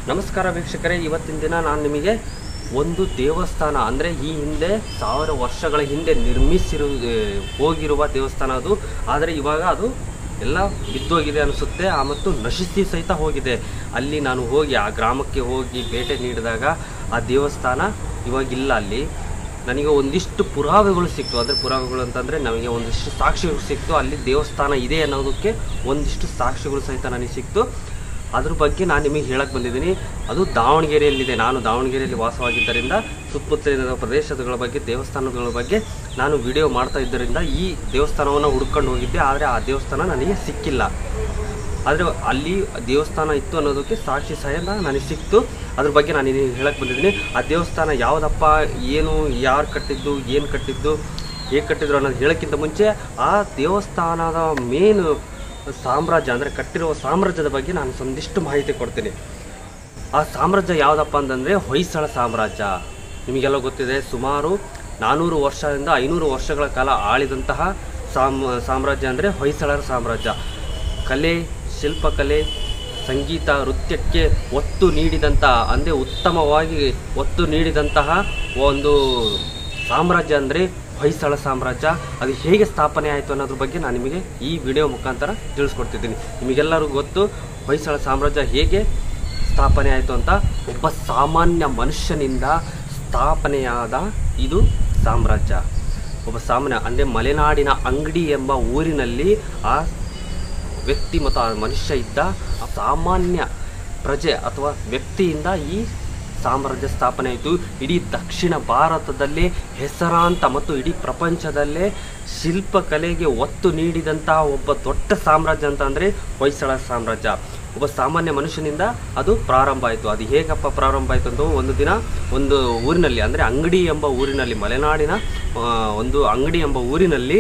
ನಮಸ್ಕಾರ ವೀಕ್ಷಕರೇ, ಇವತ್ತಿನ ದಿನ ನಾನು ನಿಮಗೆ ಒಂದು ದೇವಸ್ಥಾನ ಅಂದರೆ ಈ ಹಿಂದೆ 1000 ವರ್ಷಗಳ ಹಿಂದೆ ಹೋಗಿರುವ ದೇವಸ್ಥಾನ ಅದು. ಆದರೆ ಇವಾಗ ಅದು ಎಲ್ಲ ಬಿದ್ದೋಗಿದೆ ಅನಿಸುತ್ತೆ, ಮತ್ತು ನಶಿಸಿ ಸಹಿತ ಹೋಗಿದೆ. ಅಲ್ಲಿ ನಾನು ಹೋಗಿ ಆ ಗ್ರಾಮಕ್ಕೆ ಹೋಗಿ ಭೇಟಿ ನೀಡಿದಾಗ ಆ ದೇವಸ್ಥಾನ ಇವಾಗಿಲ್ಲ. ಅಲ್ಲಿ ನನಗೆ ಒಂದಿಷ್ಟು ಪುರಾವೆಗಳು ಸಿಕ್ತು. ಅಂದರೆ ಪುರಾವೆಗಳು ಅಂತಂದರೆ ನಮಗೆ ಒಂದಿಷ್ಟು ಸಾಕ್ಷಿಗಳು ಸಿಕ್ತು. ಅಲ್ಲಿ ದೇವಸ್ಥಾನ ಇದೆ ಅನ್ನೋದಕ್ಕೆ ಒಂದಿಷ್ಟು ಸಾಕ್ಷಿಗಳು ಸಹಿತ ನನಗೆ ಸಿಕ್ತು. ಅದ್ರ ಬಗ್ಗೆ ನಾನು ನಿಮಗೆ ಹೇಳಕ್ಕೆ ಬಂದಿದ್ದೀನಿ. ಅದು ದಾವಣಗೆರೆಯಲ್ಲಿದೆ. ನಾನು ದಾವಣಗೆರೆಯಲ್ಲಿ ವಾಸವಾಗಿದ್ದರಿಂದ ಸುತ್ತಮುತ್ತಲಿನ ಪ್ರದೇಶಗಳ ಬಗ್ಗೆ, ದೇವಸ್ಥಾನಗಳ ಬಗ್ಗೆ ನಾನು ವಿಡಿಯೋ ಮಾಡ್ತಾ ಇದ್ದರಿಂದ ಈ ದೇವಸ್ಥಾನವನ್ನು ಹುಡ್ಕೊಂಡು ಹೋಗಿದ್ದೆ. ಆದರೆ ಆ ದೇವಸ್ಥಾನ ನನಗೆ ಸಿಕ್ಕಿಲ್ಲ. ಆದರೆ ಅಲ್ಲಿ ದೇವಸ್ಥಾನ ಇತ್ತು ಅನ್ನೋದಕ್ಕೆ ಸಾಕ್ಷಿ ಸಹಿತ ನನಗೆ ಸಿಕ್ತು. ಅದ್ರ ಬಗ್ಗೆ ನಾನು ಹೇಳಕ್ಕೆ ಬಂದಿದ್ದೀನಿ. ಆ ದೇವಸ್ಥಾನ ಯಾವುದಪ್ಪ, ಏನು, ಯಾರು ಕಟ್ಟಿದ್ದು, ಏನು ಕಟ್ಟಿದ್ದು, ಹೇಗೆ ಕಟ್ಟಿದ್ರು ಅನ್ನೋದು ಹೇಳೋಕ್ಕಿಂತ ಮುಂಚೆ ಆ ದೇವಸ್ಥಾನದ ಮೇನ್ ಸಾಮ್ರಾಜ್ಯ ಅಂದರೆ ಕಟ್ಟಿರುವ ಸಾಮ್ರಾಜ್ಯದ ಬಗ್ಗೆ ನಾನು ಒಂದಿಷ್ಟು ಮಾಹಿತಿ ಕೊಡ್ತೀನಿ. ಆ ಸಾಮ್ರಾಜ್ಯ ಯಾವುದಪ್ಪ ಅಂತಂದರೆ ಹೊಯ್ಸಳ ಸಾಮ್ರಾಜ್ಯ. ನಿಮಗೆಲ್ಲ ಗೊತ್ತಿದೆ, ಸುಮಾರು 400 ವರ್ಷದಿಂದ 500 ವರ್ಷಗಳ ಕಾಲ ಆಳಿದಂತಹ ಸಾಮ್ರಾಜ್ಯ ಅಂದರೆ ಹೊಯ್ಸಳರ ಸಾಮ್ರಾಜ್ಯ. ಕಲೆ, ಶಿಲ್ಪಕಲೆ, ಸಂಗೀತ, ನೃತ್ಯಕ್ಕೆ ಒತ್ತು ನೀಡಿದಂತಹ, ಅಂದರೆ ಉತ್ತಮವಾಗಿ ಒತ್ತು ನೀಡಿದಂತಹ ಒಂದು ಸಾಮ್ರಾಜ್ಯ ಅಂದರೆ ಹೊಯ್ಸಳ ಸಾಮ್ರಾಜ್ಯ. ಅದು ಹೇಗೆ ಸ್ಥಾಪನೆ ಆಯಿತು ಅನ್ನೋದ್ರ ಬಗ್ಗೆ ನಾನು ನಿಮಗೆ ಈ ವಿಡಿಯೋ ಮುಖಾಂತರ ತಿಳಿಸ್ಕೊಡ್ತಿದ್ದೀನಿ. ನಿಮಗೆಲ್ಲರಿಗೂ ಗೊತ್ತು ಹೊಯ್ಸಳ ಸಾಮ್ರಾಜ್ಯ ಹೇಗೆ ಸ್ಥಾಪನೆ ಆಯಿತು ಅಂತ. ಒಬ್ಬ ಸಾಮಾನ್ಯ ಮನುಷ್ಯನಿಂದ ಸ್ಥಾಪನೆಯಾದ ಇದು ಸಾಮ್ರಾಜ್ಯ. ಒಬ್ಬ ಸಾಮಾನ್ಯ ಅಂದರೆ ಮಲೆನಾಡಿನ ಅಂಗಡಿ ಎಂಬ ಊರಿನಲ್ಲಿ ಆ ವ್ಯಕ್ತಿ ಮತ್ತು ಆ ಮನುಷ್ಯ ಇದ್ದ. ಆ ಸಾಮಾನ್ಯ ಪ್ರಜೆ ಅಥವಾ ವ್ಯಕ್ತಿಯಿಂದ ಈ ಸಾಮ್ರಾಜ್ಯ ಸ್ಥಾಪನೆ ಆಯಿತು. ಇಡೀ ದಕ್ಷಿಣ ಭಾರತದಲ್ಲೇ ಹೆಸರಾಂತ ಮತ್ತು ಇಡೀ ಪ್ರಪಂಚದಲ್ಲೇ ಶಿಲ್ಪಕಲೆಗೆ ಒತ್ತು ನೀಡಿದಂತಹ ಒಬ್ಬ ದೊಡ್ಡ ಸಾಮ್ರಾಜ್ಯ ಅಂತ ಅಂದರೆ ಹೊಯ್ಸಳ ಸಾಮ್ರಾಜ್ಯ. ಒಬ್ಬ ಸಾಮಾನ್ಯ ಮನುಷ್ಯನಿಂದ ಅದು ಪ್ರಾರಂಭ ಆಯಿತು. ಅದು ಹೇಗಪ್ಪ ಪ್ರಾರಂಭ ಆಯಿತು ಅಂತ, ಒಂದು ದಿನ ಒಂದು ಊರಿನಲ್ಲಿ, ಅಂದರೆ ಅಂಗಡಿ ಎಂಬ ಊರಿನಲ್ಲಿ, ಮಲೆನಾಡಿನ ಒಂದು ಅಂಗಡಿ ಎಂಬ ಊರಿನಲ್ಲಿ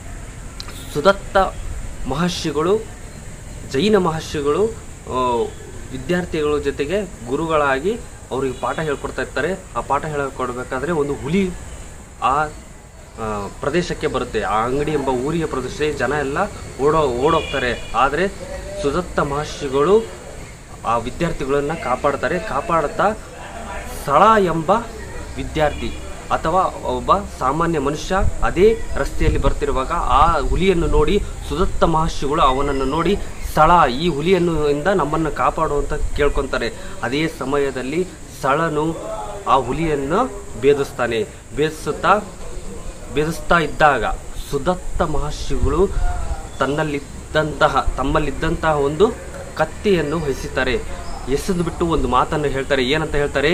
ಸುದತ್ತ ಮಹರ್ಷಿಗಳು, ಜೈನ ಮಹರ್ಷಿಗಳು ವಿದ್ಯಾರ್ಥಿಗಳ ಜೊತೆಗೆ ಗುರುಗಳಾಗಿ ಅವರಿಗೆ ಪಾಠ ಹೇಳ್ಕೊಡ್ತಾ ಇರ್ತಾರೆ. ಆ ಪಾಠ ಹೇಳ್ಕೊಡ್ಬೇಕಾದ್ರೆ ಒಂದು ಹುಲಿ ಆ ಪ್ರದೇಶಕ್ಕೆ ಬರುತ್ತೆ. ಆ ಅಂಗಡಿ ಎಂಬ ಊರಿಯ ಪ್ರದೇಶ ಜನ ಎಲ್ಲ ಓಡೋಗ್ತಾರೆ. ಆದರೆ ಸುದತ್ತ ಮಹರ್ಷಿಗಳು ಆ ವಿದ್ಯಾರ್ಥಿಗಳನ್ನು ಕಾಪಾಡುತ್ತಾ ಸ್ಥಳ ಎಂಬ ವಿದ್ಯಾರ್ಥಿ ಅಥವಾ ಒಬ್ಬ ಸಾಮಾನ್ಯ ಮನುಷ್ಯ ಅದೇ ರಸ್ತೆಯಲ್ಲಿ ಬರ್ತಿರುವಾಗ ಆ ಹುಲಿಯನ್ನು ನೋಡಿ ಸುದತ್ತ ಮಹರ್ಷಿಗಳು ಅವನನ್ನು ನೋಡಿ, ಸ್ಥಳ, ಈ ಹುಲಿಯಿಂದ ನಮ್ಮನ್ನು ಕಾಪಾಡುವಂತ ಕೇಳ್ಕೊತಾರೆ. ಅದೇ ಸಮಯದಲ್ಲಿ ಸ್ಥಳನು ಆ ಹುಲಿಯನ್ನು ಬೇಧಿಸ್ತಾ ಇದ್ದಾಗ ಸುದತ್ತ ಮಹರ್ಷಿಗಳು ತಮ್ಮಲ್ಲಿದ್ದಂತಹ ಒಂದು ಕತ್ತಿಯನ್ನು ಎಸೆಯುತ್ತಾರೆ. ಎಸೆದುಬಿಟ್ಟು ಒಂದು ಮಾತನ್ನು ಹೇಳ್ತಾರೆ. ಏನಂತ ಹೇಳ್ತಾರೆ?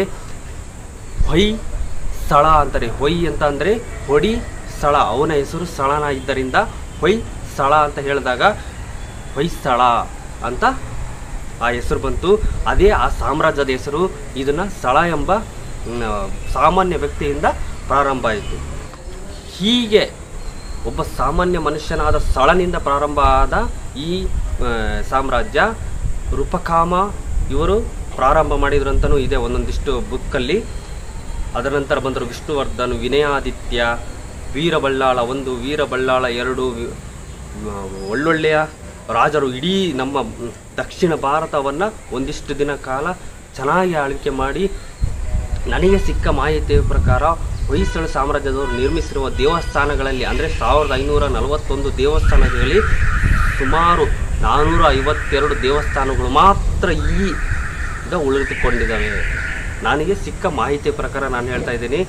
ಹೊಯ್ಸಳ ಅಂತಾರೆ. ಹೊಯ್ ಅಂತ ಅಂದರೆ ಹೊಡಿ ಸ್ಥಳ. ಅವನ ಹೆಸರು ಸ್ಥಳನ ಇದ್ದರಿಂದ ಹೊಯ್ಸಳ ಅಂತ ಹೇಳಿದಾಗ ಹೊಯ್ಸಳ ಅಂತ ಆ ಹೆಸರು ಬಂತು. ಅದೇ ಆ ಸಾಮ್ರಾಜ್ಯದ ಹೆಸರು. ಇದನ್ನು ಸ್ಥಳ ಎಂಬ ಸಾಮಾನ್ಯ ವ್ಯಕ್ತಿಯಿಂದ ಪ್ರಾರಂಭ ಆಯಿತು. ಹೀಗೆ ಒಬ್ಬ ಸಾಮಾನ್ಯ ಮನುಷ್ಯನಾದ ಸ್ಥಳನಿಂದ ಪ್ರಾರಂಭ ಆದ ಈ ಸಾಮ್ರಾಜ್ಯ ರೂಪಕಾಮ ಇವರು ಪ್ರಾರಂಭ ಮಾಡಿದ್ರು ಅಂತಲೂ ಇದೆ ಒಂದೊಂದಿಷ್ಟು ಬುಕ್ಕಲ್ಲಿ. ಅದರ ನಂತರ ಬಂದರು ವಿಷ್ಣುವರ್ಧನ್, ವಿನಯಾದಿತ್ಯ, ವೀರಬಳ್ಳಾಳ 1, ವೀರಬಳ್ಳಾಳ 2, ಒಳ್ಳೊಳ್ಳೆಯ ರಾಜರು ಇಡೀ ನಮ್ಮ ದಕ್ಷಿಣ ಭಾರತವನ್ನು ಒಂದಿಷ್ಟು ದಿನ ಕಾಲ ಚೆನ್ನಾಗಿ ಆಳ್ವಿಕೆ ಮಾಡಿ. ನನಗೆ ಸಿಕ್ಕ ಮಾಹಿತಿಯ ಪ್ರಕಾರ ಹೊಯ್ಸಳ ಸಾಮ್ರಾಜ್ಯದವರು ನಿರ್ಮಿಸಿರುವ ದೇವಸ್ಥಾನಗಳಲ್ಲಿ, ಅಂದರೆ 1541 ದೇವಸ್ಥಾನಗಳಲ್ಲಿ ಸುಮಾರು 452 ದೇವಸ್ಥಾನಗಳು ಮಾತ್ರ ಈಗ ಉಳಿದುಕೊಂಡಿದ್ದಾವೆ. ನನಗೆ ಸಿಕ್ಕ ಮಾಹಿತಿಯ ಪ್ರಕಾರ ನಾನು ಹೇಳ್ತಾ ಇದ್ದೀನಿ.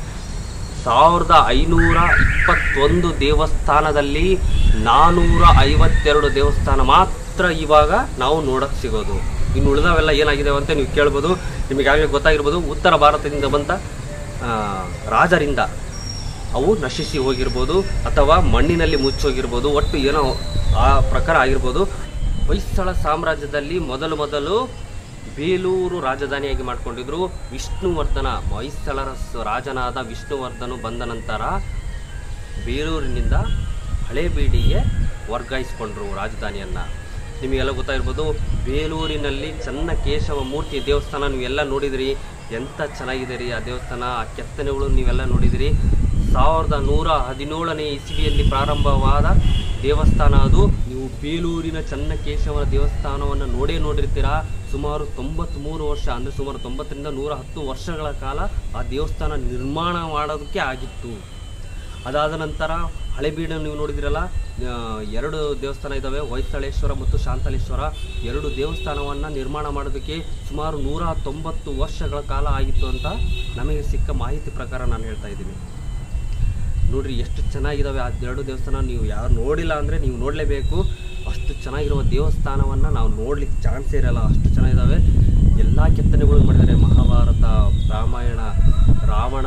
1521 ದೇವಸ್ಥಾನದಲ್ಲಿ 452 ದೇವಸ್ಥಾನ ಮಾತ್ರ ಇವಾಗ ನಾವು ನೋಡಕ್ಕೆ ಸಿಗೋದು. ಇನ್ನು ಉಳಿದವೆಲ್ಲ ಏನಾಗಿದ್ದಾವೆ ಅಂತ ನೀವು ಕೇಳ್ಬೋದು. ನಿಮಗಾಗಲೇ ಗೊತ್ತಾಗಿರ್ಬೋದು, ಉತ್ತರ ಭಾರತದಿಂದ ಬಂದ ರಾಜರಿಂದ ಅವು ನಶಿಸಿ ಹೋಗಿರ್ಬೋದು ಅಥವಾ ಮಣ್ಣಿನಲ್ಲಿ ಮುಚ್ಚೋಗಿರ್ಬೋದು. ಒಟ್ಟು ಏನೋ ಆ ಪ್ರಕಾರ ಆಗಿರ್ಬೋದು. ಹೊಯ್ಸಳ ಸಾಮ್ರಾಜ್ಯದಲ್ಲಿ ಮೊದಲು ಬೇಲೂರು ರಾಜಧಾನಿಯಾಗಿ ಮಾಡಿಕೊಂಡಿದ್ರು. ವಿಷ್ಣುವರ್ಧನ, ಹೊಯ್ಸಳರ ರಾಜನಾದ ವಿಷ್ಣುವರ್ಧನು ಬಂದ ನಂತರ ಬೇಲೂರಿನಿಂದ ಹಳೇಬೀಡಿಗೆ ವರ್ಗಾಯಿಸಿಕೊಂಡ್ರು ರಾಜಧಾನಿಯನ್ನು. ನಿಮಗೆಲ್ಲ ಗೊತ್ತಾಗಿರ್ಬೋದು, ಬೇಲೂರಿನಲ್ಲಿ ಚನ್ನಕೇಶವ ಮೂರ್ತಿ ದೇವಸ್ಥಾನ ನೀವೆಲ್ಲ ನೋಡಿದಿರಿ. ಎಂಥ ಚೆನ್ನಾಗಿದೆ ರೀ ಆ ದೇವಸ್ಥಾನ. ಆ ಕೆತ್ತನೆಗಳು ನೀವೆಲ್ಲ ನೋಡಿದಿರಿ. 1117ನೇ ಇಸವಿಯಲ್ಲಿ ಪ್ರಾರಂಭವಾದ ದೇವಸ್ಥಾನ ಅದು. ನೀವು ಬೇಲೂರಿನ ಚನ್ನಕೇಶವರ ದೇವಸ್ಥಾನವನ್ನು ನೋಡಿರ್ತೀರಾ. ಸುಮಾರು 93 ವರ್ಷ, ಅಂದರೆ ಸುಮಾರು 90ರಿಂದ 110 ವರ್ಷಗಳ ಕಾಲ ಆ ದೇವಸ್ಥಾನ ನಿರ್ಮಾಣ ಮಾಡೋದಕ್ಕೆ ಆಗಿತ್ತು. ಅದಾದ ನಂತರ ಹಳೆಬೀಡು ನೀವು ನೋಡಿದಿರಲ್ಲ, 2 ದೇವಸ್ಥಾನ ಇದ್ದಾವೆ, ಹೊಯ್ಸಳೇಶ್ವರ ಮತ್ತು ಶಾಂತಲೇಶ್ವರ. 2 ದೇವಸ್ಥಾನವನ್ನು ನಿರ್ಮಾಣ ಮಾಡೋದಕ್ಕೆ ಸುಮಾರು 190 ವರ್ಷಗಳ ಕಾಲ ಆಗಿತ್ತು ಅಂತ ನಮಗೆ ಸಿಕ್ಕ ಮಾಹಿತಿ ಪ್ರಕಾರ ನಾನು ಹೇಳ್ತಾ ಇದ್ದೀನಿ. ನೋಡ್ರಿ ಎಷ್ಟು ಚೆನ್ನಾಗಿದ್ದಾವೆ ಆ 2 ದೇವಸ್ಥಾನ. ನೀವು ಯಾರು ನೋಡಿಲ್ಲ ಅಂದರೆ ನೀವು ನೋಡಲೇಬೇಕು. ಅಷ್ಟು ಚೆನ್ನಾಗಿರುವ ದೇವಸ್ಥಾನವನ್ನು ನಾವು ನೋಡ್ಲಿಕ್ಕೆ ಚಾನ್ಸೇ ಇರಲ್ಲ, ಅಷ್ಟು ಚೆನ್ನಾಗಿದ್ದಾವೆ. ಎಲ್ಲ ಕೆತ್ತನೆಗಳು ಮಾಡಿದ್ದಾರೆ. ಮಹಾಭಾರತ, ರಾಮಾಯಣ, ರಾವಣ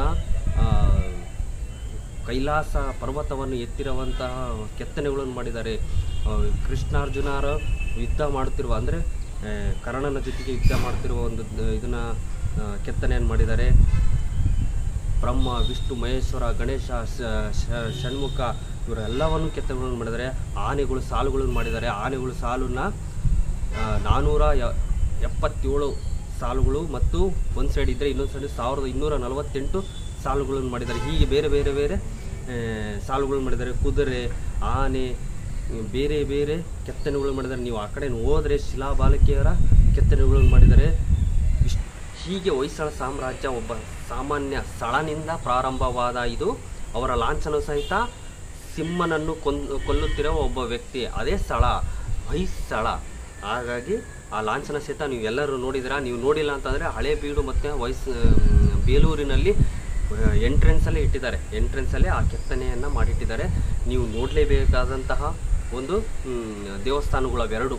ಕೈಲಾಸ ಪರ್ವತವನ್ನು ಎತ್ತಿರುವಂತಹ ಕೆತ್ತನೆಗಳನ್ನು ಮಾಡಿದ್ದಾರೆ. ಕೃಷ್ಣಾರ್ಜುನರ ಯುದ್ಧ ಮಾಡುತ್ತಿರುವ, ಅಂದರೆ ಕರ್ಣನ ಜೊತೆಗೆ ಯುದ್ಧ ಮಾಡ್ತಿರುವ ಒಂದು ಇದನ್ನು ಕೆತ್ತನೆಯನ್ನು ಮಾಡಿದ್ದಾರೆ. ಬ್ರಹ್ಮ, ವಿಷ್ಣು, ಮಹೇಶ್ವರ, ಗಣೇಶ, ಷಣ್ಮುಖ ಇವರೆಲ್ಲವನ್ನು ಕೆತ್ತನೆಗಳನ್ನು ಮಾಡಿದ್ದಾರೆ. ಆನೆಗಳು ಸಾಲುಗಳನ್ನು ಮಾಡಿದ್ದಾರೆ. ಆನೆಗಳು ಸಾಲನ್ನು 477 ಸಾಲುಗಳು ಮತ್ತು ಒಂದು ಸೈಡ್ ಇದ್ದರೆ ಇನ್ನೊಂದು ಸೈಡ್ 1248 ಸಾಲುಗಳನ್ನು ಮಾಡಿದ್ದಾರೆ. ಹೀಗೆ ಬೇರೆ ಬೇರೆ ಬೇರೆ ಸಾಲುಗಳನ್ನು ಮಾಡಿದ್ದಾರೆ. ಕುದುರೆ, ಆನೆ, ಬೇರೆ ಬೇರೆ ಕೆತ್ತನೆಗಳು ಮಾಡಿದ್ದಾರೆ. ನೀವು ಆ ಕಡೆ ಹೋದರೆ ಶಿಲಾಬಾಲಕಿಯರ ಕೆತ್ತನೆಗಳನ್ನು ಮಾಡಿದ್ದಾರೆ. ಹೀಗೆ ಹೊಯ್ಸಳ ಸಾಮ್ರಾಜ್ಯ ಒಬ್ಬ ಸಾಮಾನ್ಯ ಸ್ಥಳನಿಂದ ಪ್ರಾರಂಭವಾದ ಇದು ಅವರ ಲಾಂಛನ ಸಹಿತ ಸಿಂಹನನ್ನು ಕೊಲ್ಲುತ್ತಿರುವ ಒಬ್ಬ ವ್ಯಕ್ತಿ, ಅದೇ ಸ್ಥಳ ಹೊಯ್ಸಳ. ಹಾಗಾಗಿ ಆ ಲಾಂಛನ ಸಹಿತ ನೀವು ಎಲ್ಲರೂ ನೋಡಿದಿರಾ. ನೀವು ನೋಡಿಲ್ಲ ಅಂತಂದರೆ ಹಳೇಬೀಡು ಮತ್ತು ಬೇಲೂರಿನಲ್ಲಿ ಎಂಟ್ರೆನ್ಸಲ್ಲೇ ಇಟ್ಟಿದ್ದಾರೆ. ಎಂಟ್ರೆನ್ಸಲ್ಲೇ ಆ ಕೆತ್ತನೆಯನ್ನು ಮಾಡಿಟ್ಟಿದ್ದಾರೆ. ನೀವು ನೋಡಲೇಬೇಕಾದಂತಹ ಒಂದು ದೇವಸ್ಥಾನಗಳು ಅವೆರಡು,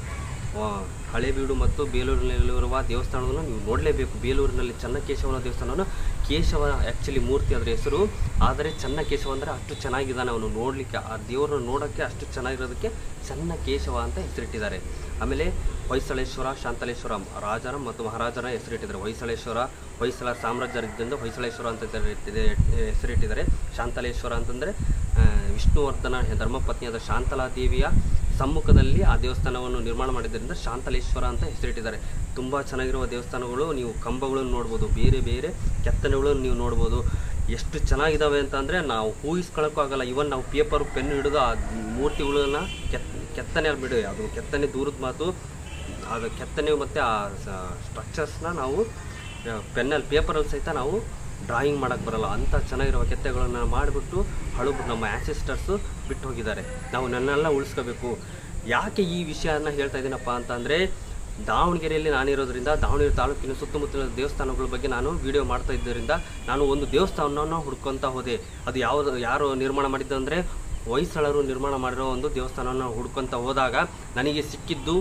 ಹಳೇಬೀಡು ಮತ್ತು ಬೇಲೂರಿನಲ್ಲಿರುವ ದೇವಸ್ಥಾನವನ್ನು ನೀವು ನೋಡಲೇಬೇಕು. ಬೇಲೂರಿನಲ್ಲಿ ಚನ್ನಕೇಶವನ ದೇವಸ್ಥಾನವನ್ನು, ಕೇಶವ ಆ್ಯಕ್ಚುಲಿ ಮೂರ್ತಿ ಅದರ ಹೆಸರು, ಆದರೆ ಚನ್ನಕೇಶವ ಅಂದರೆ ಅಷ್ಟು ಚೆನ್ನಾಗಿದ್ದಾನೆ ಅವನು ನೋಡಲಿಕ್ಕೆ, ಆ ದೇವರನ್ನು ನೋಡೋಕ್ಕೆ ಅಷ್ಟು ಚೆನ್ನಾಗಿರೋದಕ್ಕೆ ಚನ್ನಕೇಶವ ಅಂತ ಹೆಸರಿಟ್ಟಿದ್ದಾರೆ. ಆಮೇಲೆ ಹೊಯ್ಸಳೇಶ್ವರ, ಶಾಂತಲೇಶ್ವರ ರಾಜರ ಮತ್ತು ಮಹಾರಾಜರ ಹೆಸರಿಟ್ಟಿದ್ದಾರೆ. ಹೊಯ್ಸಳ ಸಾಮ್ರಾಜ್ಯದಿಂದ ಹೊಯ್ಸಳೇಶ್ವರ ಅಂತ ಹೆಸರಿಟ್ಟಿದ್ದಾರೆ. ಶಾಂತಲೇಶ್ವರ ಅಂತಂದರೆ ವಿಷ್ಣುವರ್ಧನ ಧರ್ಮಪತ್ನಿಯಾದ ಶಾಂತಲಾದೇವಿಯ ಸಮ್ಮುಖದಲ್ಲಿ ಆ ದೇವಸ್ಥಾನವನ್ನು ನಿರ್ಮಾಣ ಮಾಡಿದ್ದರಿಂದ ಶಾಂತಲೇಶ್ವರ ಅಂತ ಹೆಸರಿಟ್ಟಿದ್ದಾರೆ. ತುಂಬ ಚೆನ್ನಾಗಿರುವ ದೇವಸ್ಥಾನಗಳು, ನೀವು ಕಂಬಗಳನ್ನು ನೋಡ್ಬೋದು, ಬೇರೆ ಬೇರೆ ಕೆತ್ತನೆಗಳನ್ನು ನೀವು ನೋಡ್ಬೋದು. ಎಷ್ಟು ಚೆನ್ನಾಗಿದ್ದಾವೆ ಅಂತಂದರೆ ನಾವು ಊಹಿಸ್ಕೊಳ್ಳೋಕ್ಕೂ ಆಗಲ್ಲ. ಇವನ್ ನಾವು ಪೇಪರು ಪೆನ್ ಹಿಡಿದು ಆ ಮೂರ್ತಿಗಳನ್ನ ಕೆತ್ತನೆಯಲ್ಲಿ ಬಿಡಿ, ಅದು ಕೆತ್ತನೆ ದೂರದ ಮಾತು. ಅದು ಕೆತ್ತನೆ ಮತ್ತು ಆ ಸ್ಟ್ರಕ್ಚರ್ಸ್ನ ನಾವು ಪೆನ್ನಲ್ಲಿ ಪೇಪರಲ್ಲಿ ಸಹಿತ ನಾವು ಡ್ರಾಯಿಂಗ್ ಮಾಡೋಕ್ಕೆ ಬರಲ್ಲ. ಅಂಥ ಚೆನ್ನಾಗಿರೋ ಕೆತ್ತನೆಗಳನ್ನು ಮಾಡಿಬಿಟ್ಟು ನಮ್ಮ ಆ್ಯನ್ಸೆಸ್ಟರ್ಸು ಬಿಟ್ಟು ಹೋಗಿದ್ದಾರೆ. ನಾವು ನನ್ನೆಲ್ಲ ಉಳಿಸ್ಕೋಬೇಕು. ಯಾಕೆ ಈ ವಿಷಯನ ಹೇಳ್ತಾ ಇದ್ದೀನಪ್ಪ ಅಂತಂದರೆ, ದಾವಣಗೆರೆಯಲ್ಲಿ ನಾನಿರೋದ್ರಿಂದ ದಾವಣಗೆರೆ ತಾಲೂಕಿನ ಸುತ್ತಮುತ್ತಲಿನ ದೇವಸ್ಥಾನಗಳ ಬಗ್ಗೆ ನಾನು ವಿಡಿಯೋ ಮಾಡ್ತಾ ಇದ್ದರಿಂದ ನಾನು ಒಂದು ದೇವಸ್ಥಾನವನ್ನು ಹುಡ್ಕೊತಾ ಹೋದೆ. ಅದು ಯಾರು ನಿರ್ಮಾಣ ಮಾಡಿದ್ದು ಅಂದರೆ ಹೊಯ್ಸಳರು ನಿರ್ಮಾಣ ಮಾಡಿರೋ ಒಂದು ದೇವಸ್ಥಾನವನ್ನು ಹುಡ್ಕೊತಾ ಹೋದಾಗ ನನಗೆ ಸಿಕ್ಕಿದ್ದು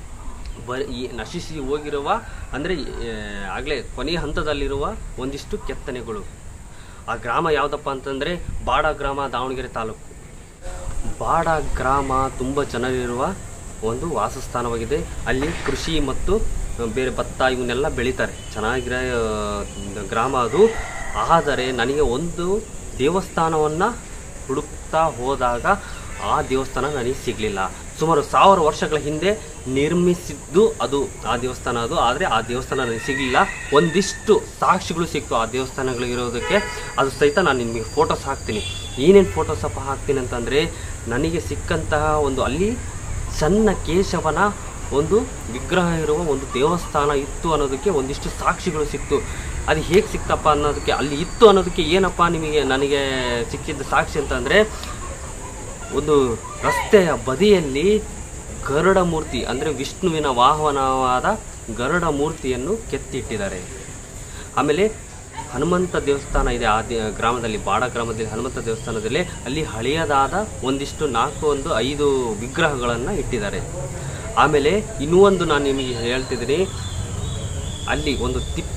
ನಶಿಸಿ ಹೋಗಿರುವ, ಅಂದರೆ ಆಗಲೇ ಕೊನೆಯ ಹಂತದಲ್ಲಿರುವ ಒಂದಿಷ್ಟು ಕೆತ್ತನೆಗಳು. ಆ ಗ್ರಾಮ ಯಾವುದಪ್ಪ ಅಂತಂದರೆ ಬಾಡ ಗ್ರಾಮ, ದಾವಣಗೆರೆ ತಾಲೂಕು. ಬಾಡ ಗ್ರಾಮ ತುಂಬ ಜನರಿರುವ ಒಂದು ವಾಸಸ್ಥಾನವಾಗಿದೆ. ಅಲ್ಲಿ ಕೃಷಿ ಮತ್ತು ಬೇರೆ ಭತ್ತ ಇವನ್ನೆಲ್ಲ ಬೆಳೀತಾರೆ. ಚೆನ್ನಾಗಿರೋ ಗ್ರಾಮ ಅದು. ಆದರೆ ನನಗೆ ಒಂದು ದೇವಸ್ಥಾನವನ್ನು ಹುಡುಕ್ತಾ ಹೋದಾಗ ಆ ದೇವಸ್ಥಾನ ನನಗೆ ಸಿಗಲಿಲ್ಲ. ಸುಮಾರು 1000 ವರ್ಷಗಳ ಹಿಂದೆ ನಿರ್ಮಿಸಿದ್ದು ಅದು ಆ ದೇವಸ್ಥಾನ ಅದು. ಆದರೆ ಆ ದೇವಸ್ಥಾನ ನನಗೆ ಸಿಗಲಿಲ್ಲ. ಒಂದಿಷ್ಟು ಸಾಕ್ಷಿಗಳು ಸಿಕ್ತು ಆ ದೇವಸ್ಥಾನಗಳಿರೋದಕ್ಕೆ. ಅದು ಸಹಿತ ನಾನು ನಿಮಗೆ ಫೋಟೋಸ್ ಹಾಕ್ತೀನಿ. ಏನೇನು ಫೋಟೋಸಪ್ಪ ಹಾಕ್ತೀನಿ ಅಂತಂದರೆ, ನನಗೆ ಸಿಕ್ಕಂತಹ ಒಂದು ಅಲ್ಲಿ ಚನ್ನಕೇಶವನ ಒಂದು ವಿಗ್ರಹ ಇರುವ ಒಂದು ದೇವಸ್ಥಾನ ಇತ್ತು ಅನ್ನೋದಕ್ಕೆ ಒಂದಿಷ್ಟು ಸಾಕ್ಷಿಗಳು ಸಿಕ್ತು. ಅದು ಹೇಗೆ ಸಿಕ್ತಪ್ಪ ಅನ್ನೋದಕ್ಕೆ, ಅಲ್ಲಿ ಇತ್ತು ಅನ್ನೋದಕ್ಕೆ ಏನಪ್ಪ ನನಗೆ ಸಿಕ್ಕಿದ್ದ ಸಾಕ್ಷಿ ಅಂತಂದರೆ, ಒಂದು ರಸ್ತೆಯ ಬದಿಯಲ್ಲಿ ಗರುಡ ಮೂರ್ತಿ, ಅಂದರೆ ವಿಷ್ಣುವಿನ ವಾಹನವಾದ ಗರುಡ ಮೂರ್ತಿಯನ್ನು ಕೆತ್ತಿಟ್ಟಿದ್ದಾರೆ. ಆಮೇಲೆ ಹನುಮಂತ ದೇವಸ್ಥಾನ ಇದೆ ಆ ಗ್ರಾಮದಲ್ಲಿ, ಬಾಡ ಗ್ರಾಮದಲ್ಲಿ ಹನುಮಂತ ದೇವಸ್ಥಾನದಲ್ಲಿ ಅಲ್ಲಿ ಹಳೆಯದಾದ ಒಂದಿಷ್ಟು 5 ವಿಗ್ರಹಗಳನ್ನು ಇಟ್ಟಿದ್ದಾರೆ. ಆಮೇಲೆ ಇನ್ನೂ ಒಂದು ನಾನು ನಿಮಗೆ ಹೇಳ್ತಿದ್ದೀನಿ, ಅಲ್ಲಿ ಒಂದು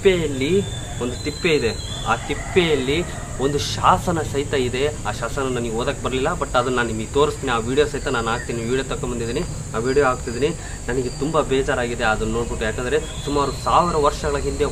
ತಿಪ್ಪೆ ಇದೆ. ಆ ತಿಪ್ಪೆಯಲ್ಲಿ ಒಂದು ಶಾಸನ ಸಹಿತ ಇದೆ. ಆ ಶಾಸನ ನನಗೆ ಓದಕ್ಕೆ ಬರಲಿಲ್ಲ, ಬಟ್ ಅದನ್ನು ನಾನು ನಿಮಗೆ ತೋರಿಸ್ತೀನಿ. ಆ ವಿಡಿಯೋ ಸಹಿತ ನಾನು ಹಾಕ್ತೀನಿ. ವಿಡಿಯೋ ತಗೊಂಬಂದಿದ್ದೀನಿ, ಆ ವಿಡಿಯೋ ಹಾಕ್ತಿದ್ದೀನಿ. ನನಗೆ ತುಂಬ ಬೇಜಾರಾಗಿದೆ ಅದನ್ನು ನೋಡ್ಬಿಟ್ಟು. ಯಾಕಂದರೆ ಸುಮಾರು 1000 ವರ್ಷಗಳ ಹಿಂದೆ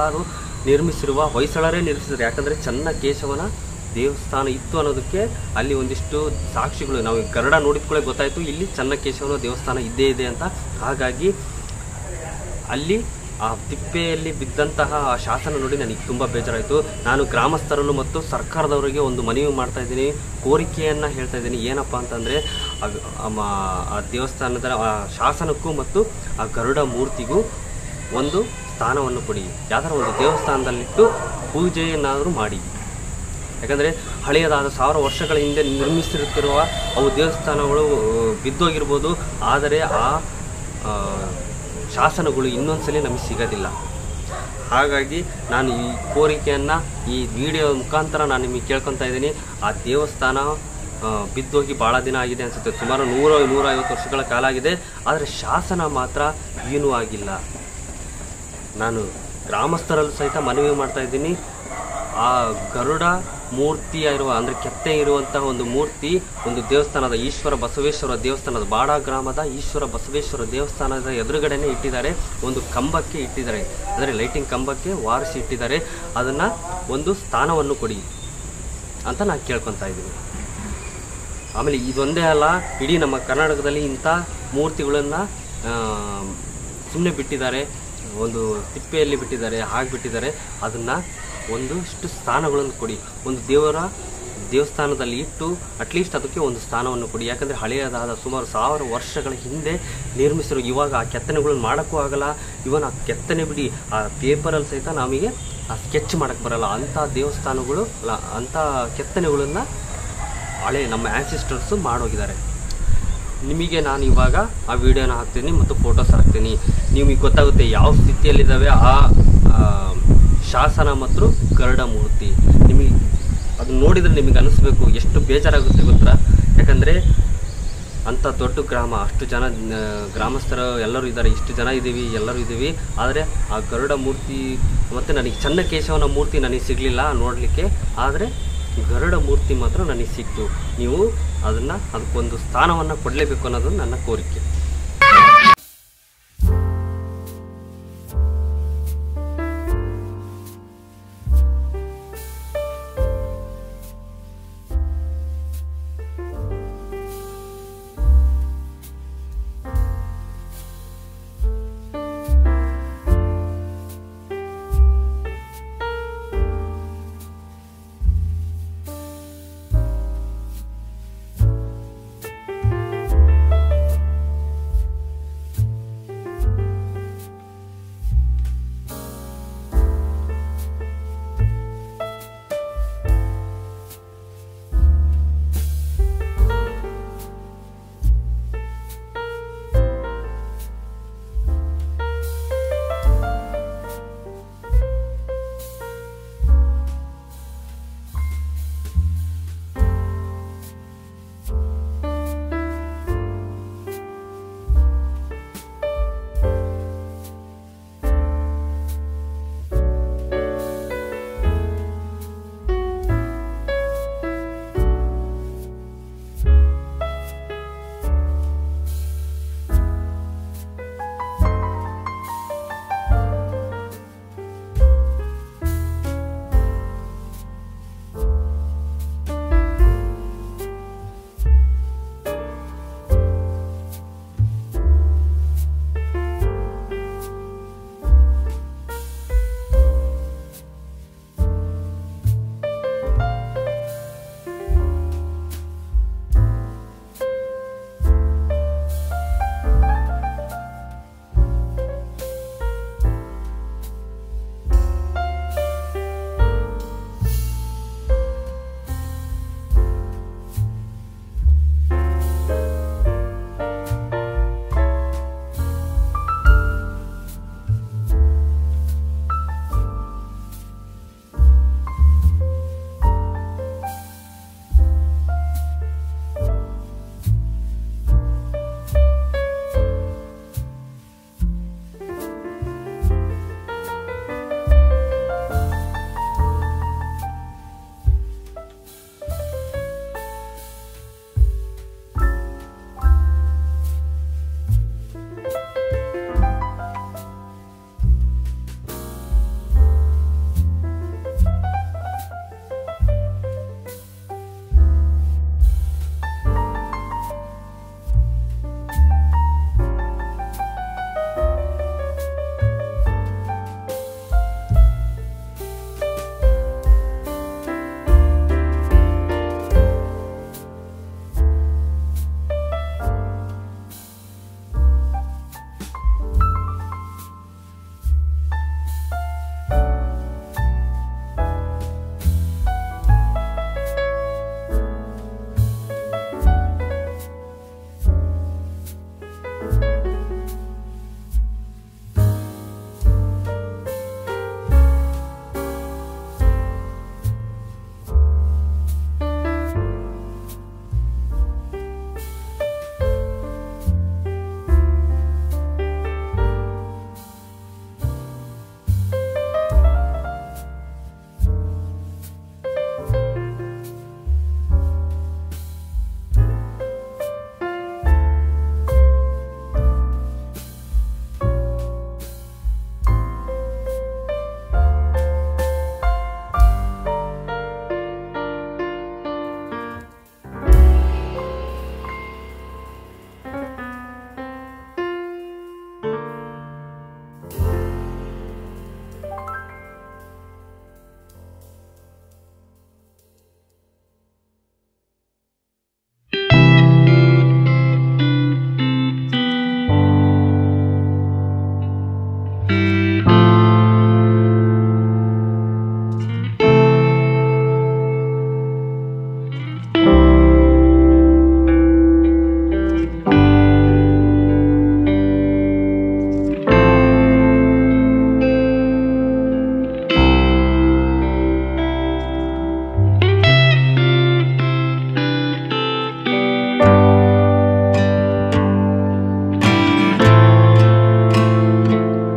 ಹೊಯ್ಸಳರೇ ನಿರ್ಮಿಸಿದ್ದಾರೆ. ಯಾಕಂದರೆ ಚನ್ನಕೇಶವನ ದೇವಸ್ಥಾನ ಇತ್ತು ಅನ್ನೋದಕ್ಕೆ ಅಲ್ಲಿ ಒಂದಿಷ್ಟು ಸಾಕ್ಷಿಗಳು, ನಾವು ಗರುಡ ನೋಡಿದ್ಕೊಳ್ಳೆ ಗೊತ್ತಾಯಿತು ಇಲ್ಲಿ ಚನ್ನಕೇಶವನ ದೇವಸ್ಥಾನ ಇದ್ದೇ ಇದೆ ಅಂತ. ಹಾಗಾಗಿ ಅಲ್ಲಿ ಆ ತಿಪ್ಪೆಯಲ್ಲಿ ಬಿದ್ದಂತಹ ಆ ಶಾಸನ ನೋಡಿ ನನಗೆ ತುಂಬ ಬೇಜಾರಾಯಿತು. ನಾನು ಗ್ರಾಮಸ್ಥರನ್ನು ಮತ್ತು ಸರ್ಕಾರದವರಿಗೆ ಒಂದು ಮನವಿ ಮಾಡ್ತಾ ಇದ್ದೀನಿ, ಕೋರಿಕೆಯನ್ನು ಹೇಳ್ತಾ ಇದ್ದೀನಿ. ಏನಪ್ಪ ಅಂತಂದರೆ ಆ ದೇವಸ್ಥಾನದ ಆ ಶಾಸನಕ್ಕೂ ಮತ್ತು ಆ ಗರುಡ ಮೂರ್ತಿಗೂ ಒಂದು ಸ್ಥಾನವನ್ನು ಕೊಡಿ. ಯಾವ್ದಾರ ಒಂದು ದೇವಸ್ಥಾನದಲ್ಲಿಟ್ಟು ಪೂಜೆಯನ್ನಾದರೂ ಮಾಡಿ. ಯಾಕಂದರೆ ಹಳೆಯದಾದ 1000 ವರ್ಷಗಳ ಹಿಂದೆ ನಿರ್ಮಿಸಿರುತ್ತಿರುವ ಅವು ದೇವಸ್ಥಾನಗಳು ಬಿದ್ದೋಗಿರ್ಬೋದು, ಆದರೆ ಆ ಶಾಸನಗಳು ಇನ್ನೊಂದ್ಸಲಿ ನಮಗೆ ಸಿಗೋದಿಲ್ಲ. ಹಾಗಾಗಿ ನಾನು ಈ ಕೋರಿಕೆಯನ್ನು ಈ ವಿಡಿಯೋ ಮುಖಾಂತರ ನಾನು ನಿಮಗೆ ಕೇಳ್ಕೊತಾ ಇದ್ದೀನಿ. ಆ ದೇವಸ್ಥಾನ ಬಿದ್ದೋಗಿ ಭಾಳ ದಿನ ಆಗಿದೆ ಅನಿಸುತ್ತೆ, ಸುಮಾರು 100-150 ವರ್ಷಗಳ ಕಾಲ ಆಗಿದೆ. ಆದರೆ ಶಾಸನ ಮಾತ್ರ ಏನೂ ಆಗಿಲ್ಲ. ನಾನು ಗ್ರಾಮಸ್ಥರಲ್ಲೂ ಸಹಿತ ಮನವಿ ಮಾಡ್ತಾ ಇದ್ದೀನಿ, ಆ ಗರುಡ ಮೂರ್ತಿ ಇರುವ ಅಂದರೆ ಕೆತ್ತೆ ಇರುವಂತಹ ಒಂದು ಮೂರ್ತಿ ಒಂದು ದೇವಸ್ಥಾನದ ಈಶ್ವರ ಬಸವೇಶ್ವರ ದೇವಸ್ಥಾನದ ಬಾಡ ಗ್ರಾಮದ ಈಶ್ವರ ಬಸವೇಶ್ವರ ದೇವಸ್ಥಾನದ ಎದುರುಗಡೆನೇ ಇಟ್ಟಿದ್ದಾರೆ. ಒಂದು ಕಂಬಕ್ಕೆ ಇಟ್ಟಿದ್ದಾರೆ, ಅಂದರೆ ಲೈಟಿಂಗ್ ಕಂಬಕ್ಕೆ ವಾರಿಸಿ ಇಟ್ಟಿದ್ದಾರೆ. ಅದನ್ನು ಒಂದು ಸ್ಥಾನವನ್ನು ಕೊಡಿ ಅಂತ ನಾನು ಕೇಳ್ಕೊತಾ ಇದ್ದೀನಿ. ಆಮೇಲೆ ಇದೊಂದೇ ಅಲ್ಲ, ಇಡೀ ನಮ್ಮ ಕರ್ನಾಟಕದಲ್ಲಿ ಇಂಥ ಮೂರ್ತಿಗಳನ್ನು ಸುಮ್ಮನೆ ಬಿಟ್ಟಿದ್ದಾರೆ, ಒಂದು ತಿಪ್ಪೆಯಲ್ಲಿ ಬಿಟ್ಟಿದ್ದಾರೆ, ಹಾಗೆ ಬಿಟ್ಟಿದ್ದಾರೆ. ಅದನ್ನು ಒಂದಷ್ಟು ಸ್ಥಾನಗಳನ್ನು ಕೊಡಿ. ಒಂದು ದೇವಸ್ಥಾನದಲ್ಲಿ ಇಟ್ಟು ಅಟ್ಲೀಸ್ಟ್ ಅದಕ್ಕೆ ಒಂದು ಸ್ಥಾನವನ್ನು ಕೊಡಿ. ಯಾಕಂದರೆ ಹಳೆಯದಾದ ಸುಮಾರು 1000 ವರ್ಷಗಳ ಹಿಂದೆ ನಿರ್ಮಿಸಿರೋ ಇವಾಗ ಆ ಕೆತ್ತನೆಗಳನ್ನು ಮಾಡೋಕ್ಕೂ ಆಗಲ್ಲ. ಇವನ್ ಆ ಕೆತ್ತನೆ ಬಿಡಿ, ಆ ಪೇಪರಲ್ಲಿ ಸಹಿತ ನಮಗೆ ಆ ಸ್ಕೆಚ್ ಮಾಡೋಕ್ಕೆ ಬರಲ್ಲ. ಅಂಥ ದೇವಸ್ಥಾನಗಳು ಅಂಥ ಕೆತ್ತನೆಗಳನ್ನು ನಮ್ಮ ಆ್ಯನ್ಸಿಸ್ಟರ್ಸು ಮಾಡೋಗಿದ್ದಾರೆ. ನಿಮಗೆ ನಾನು ಇವಾಗ ಆ ವಿಡಿಯೋನ ಹಾಕ್ತೀನಿ ಮತ್ತು ಫೋಟೋಸ್ ಹಾಕ್ತೀನಿ. ನಿಮಗೆ ಗೊತ್ತಾಗುತ್ತೆ ಯಾವ ಸ್ಥಿತಿಯಲ್ಲಿದ್ದಾವೆ ಆ ಶಾಸನ ಮತ್ತು ಗರುಡ ಮೂರ್ತಿ. ನಿಮಗೆ ಅದು ನೋಡಿದರೆ ನಿಮಗೆ ಅನಿಸ್ಬೇಕು ಎಷ್ಟು ಬೇಜಾರಾಗುತ್ತೆ ಗೊತ್ತಾ. ಯಾಕಂದರೆ ಅಂಥ ದೊಡ್ಡ ಗ್ರಾಮ, ಅಷ್ಟು ಜನ ಗ್ರಾಮಸ್ಥರು ಎಲ್ಲರೂ ಇದ್ದಾರೆ, ಇಷ್ಟು ಜನ ಇದ್ದೀವಿ, ಎಲ್ಲರೂ ಇದ್ದೀವಿ. ಆದರೆ ಆ ಗರುಡ ಮೂರ್ತಿ ಮತ್ತು ನನಗೆ ಚನ್ನಕೇಶವನ ಮೂರ್ತಿ ನನಗೆ ಸಿಗಲಿಲ್ಲ ನೋಡಲಿಕ್ಕೆ, ಆದರೆ ಗರುಡ ಮೂರ್ತಿ ಮಾತ್ರ ನನಗೆ ಸಿಕ್ತು. ನೀವು ಅದಕ್ಕೊಂದು ಸ್ಥಾನವನ್ನು ಕೊಡಲೇಬೇಕು ಅನ್ನೋದು ನನ್ನ ಕೋರಿಕೆ.